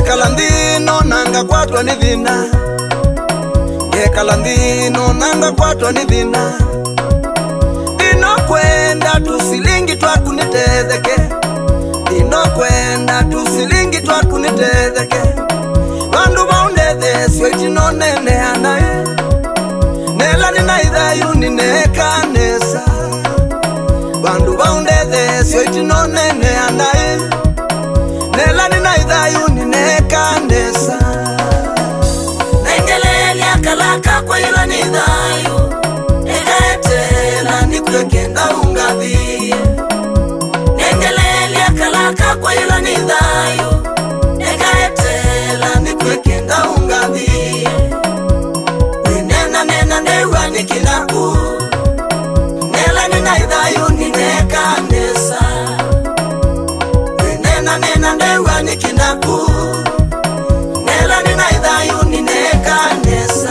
Ngekalandino nanga kwatwa ni vina, ngekalandino nanga kwatwa ni vina. Dino kwenda tusilingi twakunitezeke, dino kwenda tusilingi twakunitezeke. Bandu baundeze sio itino nene anaye, nela nina idhayu ninekanesa. Bandu baundeze sio itino nene anaye, nela nina idhayu ninekanesa. Nengelele akalaka kwa ila nidhayu, eketela nikwekenda ungavi. Nengelele akalaka kwa ila nidhayu, eketela nikwekenda ungavi. Winena nena newa nikinaku, nela nina idhayu ninekanesa. Winena nena newa nikinaku, nela nina idhayu ninekanesa.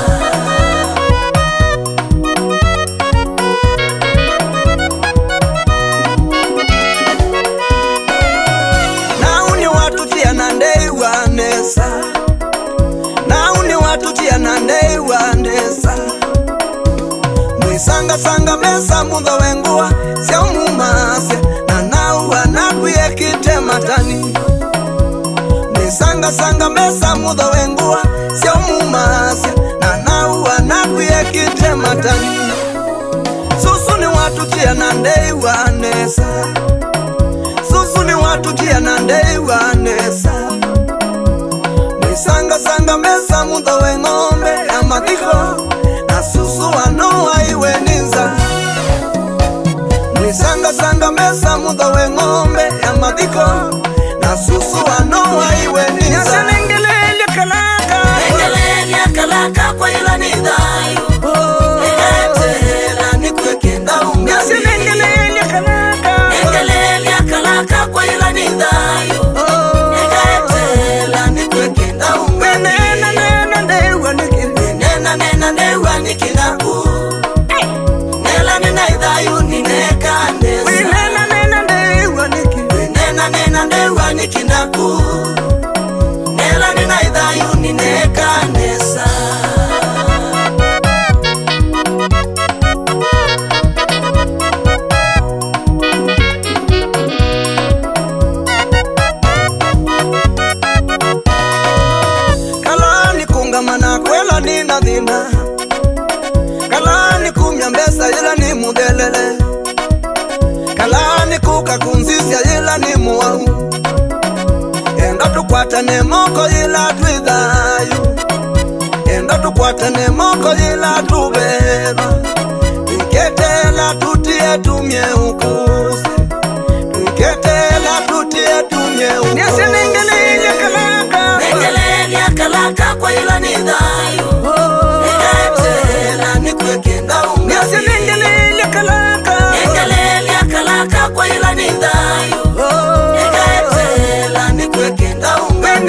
Nauni watu tia nandeiwa nesa, nauni watu tia nandeiwa nesa. Mwisanga sanga mesa mudha wengua, sia umumasya na nauwa nakuye kitematani. Mwisanga sanga mesa mudha wengua, sia umumasya na nauwa nakuye kitematani. Susu ni watu tia nandeiwa nesa, susu ni watu tia nandeiwa nesa. Mwisanga sanga mesa mudha wengombe ya madhiko, na susu wanoa iwe ninza. Mwisanga sanga mesa mudha wengombe ya madhiko, na susu wanoa iwe ninza. Nengelele akalaka kwa ila nidhayu, eketela nikwekenda ungavi. Nengelele akalaka kwa ila nidhayu, eketela nikwekenda ungavi. Nena newa nikinaku, nela nina idhayu ninekanesa. Nena newa nikinaku, nela nina idhayu ninekanesa. Kalani kungamana kwela nina dhina, kalani kumya mbesa yila ni mudelele, kalani kukakunzisya yila ni muwahu. Enda tukwatane moko yila tuidhayu, enda tukwatane moko yila tubeba. Tuketela tutie tumye ukuse, tuketela tutie tumye ukuse. Nengelele akalaka kwa ila nidhayu, eketela nikwekenda ungavi. Nengelele akalaka kwa ila nidhayu, eketela nikwekenda ungavi.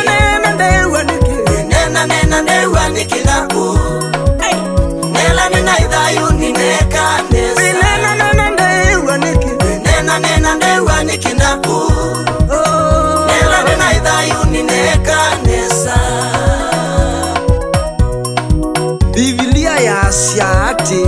Nena newa nikinaku, nela nina idhayu ninekanesa. Nena newa nikinaku, nela nina idhayu ninekanesa. Biblia ya siati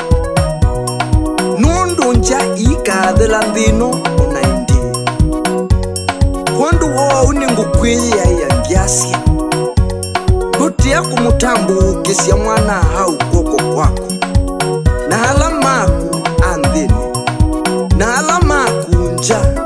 nundu nja ikathela nthino unaindi. Kwandu wo uningu kwiya ya ngiasya, ndutia kumutambukisya mwana hau koko kwako. Na hala maku anthini, na hala maku nja